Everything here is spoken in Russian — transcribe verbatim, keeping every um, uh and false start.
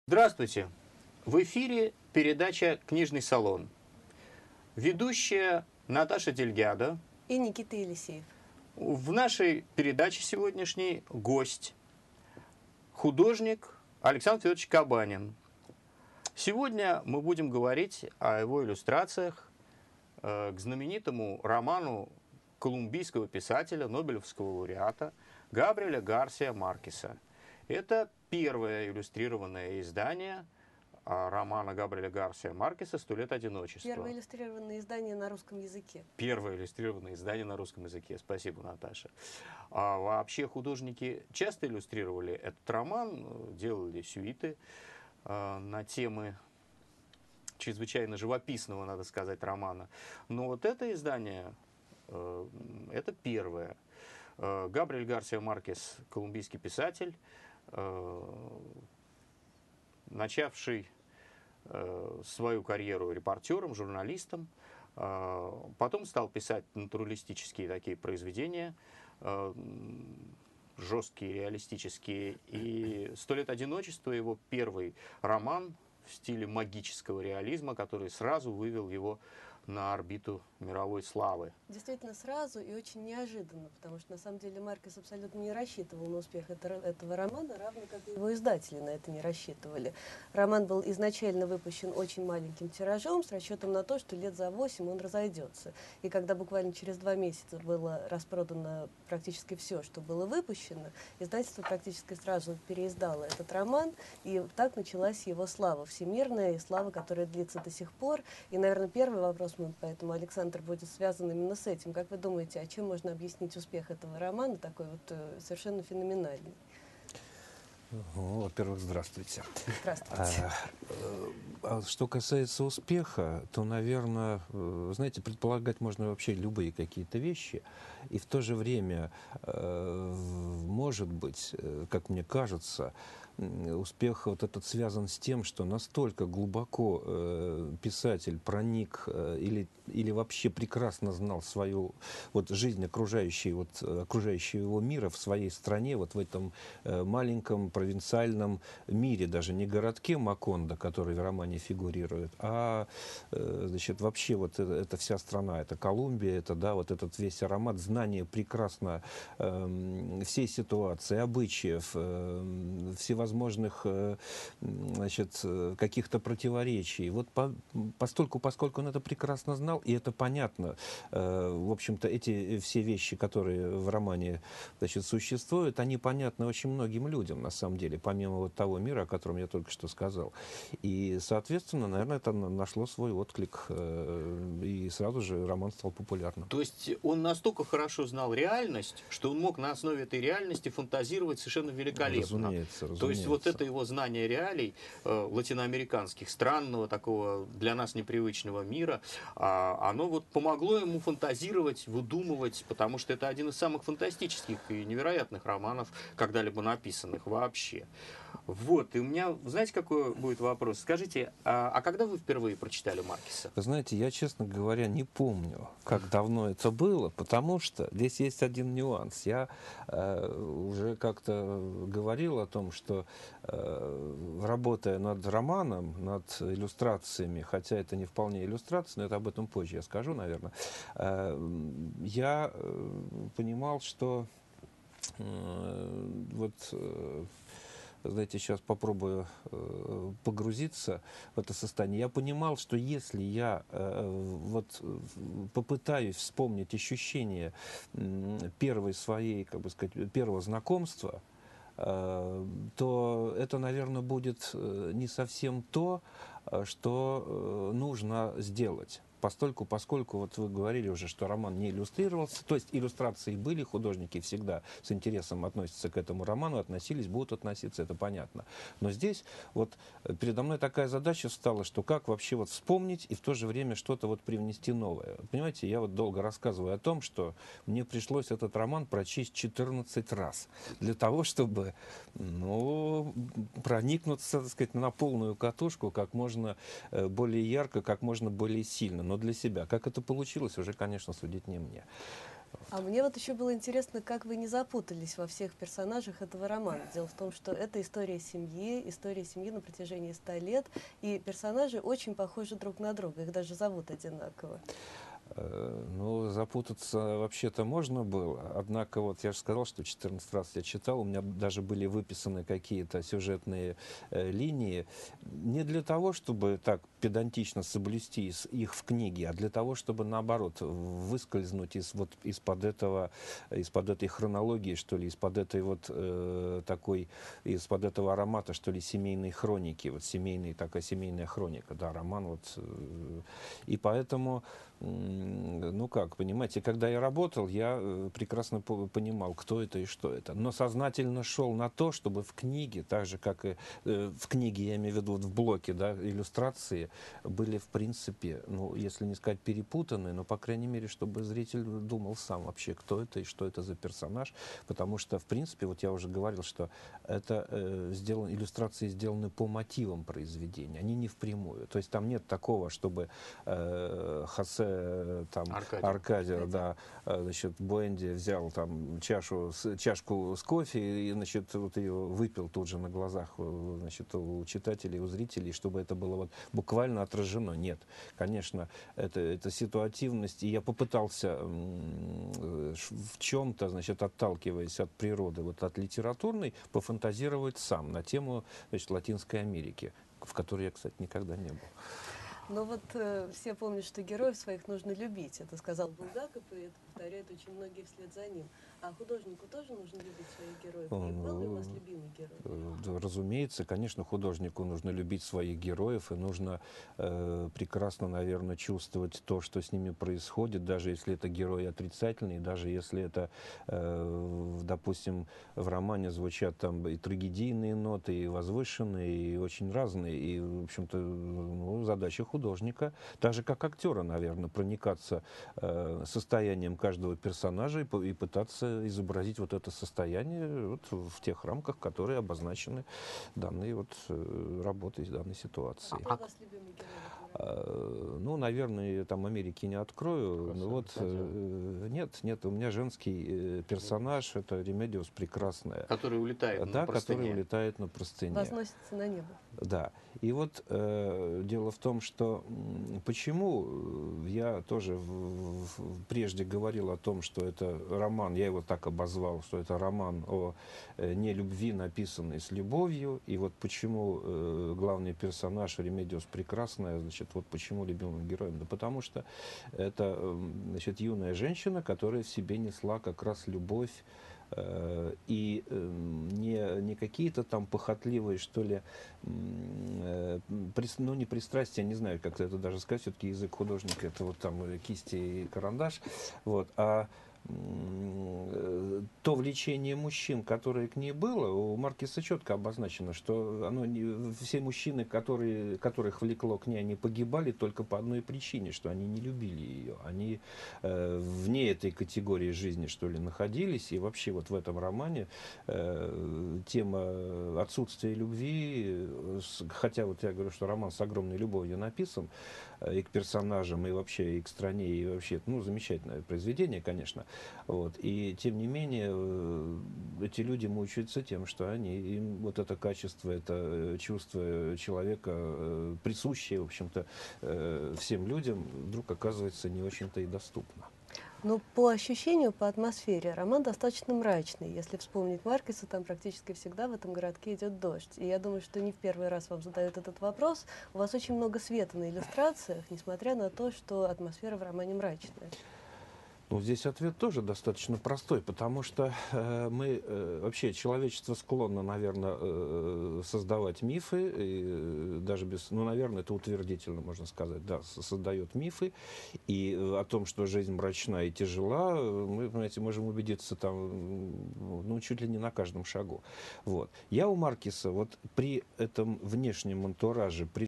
Здравствуйте! В эфире передача «Книжный салон». Ведущая Наташа Дельгядо. И Никита Елисеев. В нашей передаче сегодняшний гость, художник Александр Федорович Кабанин. Сегодня мы будем говорить о его иллюстрациях э, к знаменитому роману колумбийского писателя, нобелевского лауреата Габриэля Гарсиа Маркеса. Это первое иллюстрированное издание романа Габриэля Гарсиа Маркеса «Сто лет одиночества». Первое иллюстрированное издание на русском языке. Первое иллюстрированное издание на русском языке. Спасибо, Наташа. А вообще художники часто иллюстрировали этот роман, делали сюиты э, на темы чрезвычайно живописного, надо сказать, романа. Но вот это издание, э, это первое. Э, Габриэль Гарсиа Маркес, колумбийский писатель, э, начавший э, свою карьеру репортером, журналистом, э, потом стал писать натуралистические такие произведения, э, жесткие, реалистические. И «Сто лет одиночества» его первый роман в стиле магического реализма, который сразу вывел его на орбиту мировой славы. Действительно сразу и очень неожиданно, потому что на самом деле Маркес абсолютно не рассчитывал на успех этого романа, равно как и его издатели на это не рассчитывали. Роман был изначально выпущен очень маленьким тиражом с расчетом на то, что лет за восемь он разойдется. И когда буквально через два месяца было распродано практически все, что было выпущено, издательство практически сразу переиздало этот роман, и так началась его слава всемирная, и слава, которая длится до сих пор. И, наверное, первый вопрос, поэтому Александр будет связан именно с этим. Как вы думаете, а чем можно объяснить успех этого романа, такой вот э, совершенно феноменальный? Ну, во-первых, здравствуйте. Здравствуйте. А, а что касается успеха, то, наверное, знаете, предполагать можно вообще любые какие-то вещи. И в то же время, может быть, как мне кажется, успех вот этот связан с тем, что настолько глубоко э, писатель проник э, или, или вообще прекрасно знал свою вот, жизнь, окружающей, вот, окружающего его мира в своей стране, вот в этом э, маленьком провинциальном мире, даже не городке Макондо, который в романе фигурирует, а э, значит, вообще вот это, это вся страна, это Колумбия, это да, вот этот весь аромат знания прекрасно э, всей ситуации, обычаев, э, всевозможных возможных значит, каких-то противоречий. Вот по, постольку, поскольку он это прекрасно знал, и это понятно, в общем-то, эти все вещи, которые в романе значит, существуют, они понятны очень многим людям, на самом деле, помимо вот того мира, о котором я только что сказал. И, соответственно, наверное, это нашло свой отклик, и сразу же роман стал популярным. То есть он настолько хорошо знал реальность, что он мог на основе этой реальности фантазировать совершенно великолепно. Разумеется, разумеется. То есть вот это его знание реалий э, латиноамериканских, странного, такого для нас непривычного мира, э, оно вот помогло ему фантазировать, выдумывать, потому что это один из самых фантастических и невероятных романов, когда-либо написанных вообще. Вот, и у меня, знаете, какой будет вопрос? Скажите, а, а когда вы впервые прочитали Маркеса? Вы знаете, я, честно говоря, не помню, как давно это было, потому что здесь есть один нюанс. Я э, уже как-то говорил о том, что э, работая над романом, над иллюстрациями, хотя это не вполне иллюстрация, но это об этом позже я скажу, наверное, э, я э, понимал, что э, вот... Э, знаете, сейчас попробую э, погрузиться в это состояние. Я понимал, что если я э, вот попытаюсь вспомнить ощущение э, первой своей, как бы сказать, первого знакомства, э, то это, наверное, будет не совсем то, что э, нужно сделать. Постольку, поскольку вот вы говорили уже, что роман не иллюстрировался, то есть иллюстрации были, художники всегда с интересом относятся к этому роману, относились, будут относиться, это понятно. Но здесь вот передо мной такая задача встала, что как вообще вот вспомнить и в то же время что-то вот привнести новое. Понимаете, я вот долго рассказываю о том, что мне пришлось этот роман прочесть четырнадцать раз для того, чтобы, ну, проникнуться, так сказать, на полную катушку как можно более ярко, как можно более сильно. Но для себя. Как это получилось, уже, конечно, судить не мне. А мне вот еще было интересно, как вы не запутались во всех персонажах этого романа. Дело в том, что это история семьи, история семьи на протяжении ста лет, и персонажи очень похожи друг на друга, их даже зовут одинаково. Э, Ну, запутаться вообще-то можно было. Однако, вот я же сказал, что четырнадцать раз я читал, у меня даже были выписаны какие-то сюжетные э, линии. Не для того, чтобы так педантично соблюсти из- их в книге, а для того, чтобы, наоборот, выскользнуть из, вот, из-под этого, из-под этой хронологии, что ли, из-под этой вот э, такой, из-под этого аромата, что ли, семейной хроники, вот семейный, такая семейная хроника, да, роман вот. э, И поэтому М, ну как, понимаете, когда я работал, я э, прекрасно по- понимал, кто это и что это. Но сознательно шел на то, чтобы в книге, так же как и э, в книге, я имею в виду вот в блоке, да, иллюстрации, были в принципе, ну, если не сказать перепутаны, но, по крайней мере, чтобы зритель думал сам вообще, кто это и что это за персонаж. Потому что, в принципе, вот я уже говорил, что это э, сделано, иллюстрации сделаны по мотивам произведения, они не впрямую. То есть там нет такого, чтобы э, Хосе э, там Аркадий. Аркадия, да, э, значит, Буэнди взял там чашу, с- чашку с кофе и, значит, вот ее выпил тут же на глазах, э, значит, у читателей, у зрителей, чтобы это было вот буквально отражено. Нет, конечно, это, это ситуативность, и я попытался м, э, ш- в чем-то, значит, отталкиваясь от природы, вот от литературной, пофантазировать сам на тему, значит, Латинской Америки, в которой я, кстати, никогда не был. Но вот э, все помнят, что героев своих нужно любить. Это сказал Булгаков, и это повторяют очень многие вслед за ним. А художнику тоже нужно любить своих героев. И был ли у вас Ну, любимый герой? Э, да, разумеется, конечно, художнику нужно любить своих героев, и нужно э, прекрасно, наверное, чувствовать то, что с ними происходит, даже если это герои отрицательные, даже если это, э, в- допустим, в романе звучат там и трагедийные ноты, и возвышенные, и очень разные. И, в общем-то, ну, задача художника, так же как актера, наверное, проникаться э, состоянием каждого персонажа и, по- и пытаться изобразить вот это состояние вот в тех рамках, которые обозначены данной вот э, работой, данной А ситуации. кто у вас любимый герой в этом романе? А, Ну, наверное, я там Америки не открою. Хосе Но вот Аркадио. э, нет, нет, у меня женский э, персонаж, это Ремедиус прекрасная, Который улетает на да, который простыне. улетает на простыне. Возносится на небо. Да. И вот э, дело в том, что м, почему э, я тоже в- в- прежде говорил о том, что это роман, я его так обозвал, что это роман о э, нелюбви, написанный с любовью. И вот почему э, главный персонаж Ремедиус прекрасная, значит, вот почему любимым героем? Да потому что это, э, значит, юная женщина, которая в себе несла как раз любовь, э, и э, не, не какие-то там похотливые, что ли, м, э, прис- ну, не пристрастие, не знаю, как это даже сказать, все-таки язык художника, это вот там э, кисти и карандаш, вот, а м, э, то влечение мужчин, которое к ней было, у Маркиса четко обозначено, что оно не, все мужчины, которые, которых влекло к ней, они погибали только по одной причине, что они не любили ее, они э, вне этой категории жизни, что ли, находились, и вообще вот в этом романе э, тема отсутствия любви, э, с- хотя вот я говорю, что роман с огромной любовью написан, э, и к персонажам, и вообще и к стране, и вообще, ну, замечательное произведение, конечно, вот, и тем не менее э, эти люди мучаются тем, что они, им вот это качество, это э, чувство человека, э, присущее, в общем-то, э, всем людям, вдруг оказывается не очень-то и доступно. Но по ощущению, по атмосфере роман достаточно мрачный. Если вспомнить Маркеса, там практически всегда в этом городке идет дождь. И я думаю, что не в первый раз вам задают этот вопрос. У вас очень много света на иллюстрациях, несмотря на то, что атмосфера в романе мрачная. Ну, здесь ответ тоже достаточно простой, потому что э, мы, э, вообще, человечество склонно, наверное, э, создавать мифы, и, э, даже без, ну, наверное, это утвердительно можно сказать, да, с- создает мифы, и э, о том, что жизнь мрачна и тяжела, э, мы, понимаете, можем убедиться там, м, ну, чуть ли не на каждом шагу. Вот. Я у Маркиса вот при этом внешнем антураже, при